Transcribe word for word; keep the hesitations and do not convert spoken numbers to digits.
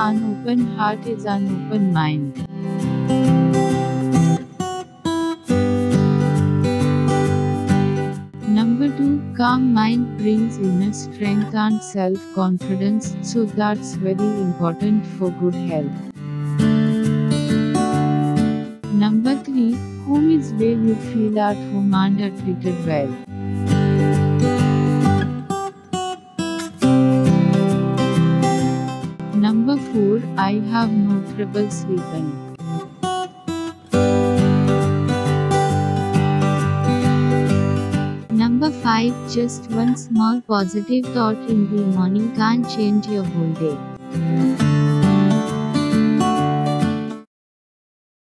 An open heart is an open mind. Number two, calm mind brings inner strength and self-confidence, so that's very important for good health. Number three, home is where you feel at home and are treated well. Number four, I have no trouble sleeping. Number five, just one small positive thought in the morning can change your whole day.